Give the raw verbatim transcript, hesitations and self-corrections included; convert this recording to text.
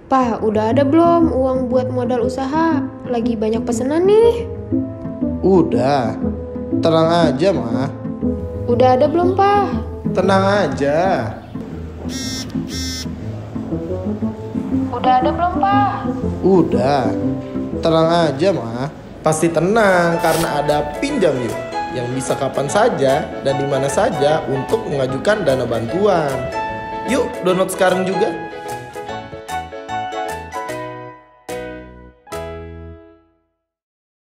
Pak, udah ada belum uang buat modal usaha? Lagi banyak pesanan nih. Udah, tenang aja mah. Udah ada belum, Pak? Tenang aja. Udah ada belum, Pak? Udah, tenang aja mah. Pasti tenang karena ada Pinjam Yuk yang bisa kapan saja dan di mana saja untuk mengajukan dana bantuan. Yuk download sekarang juga.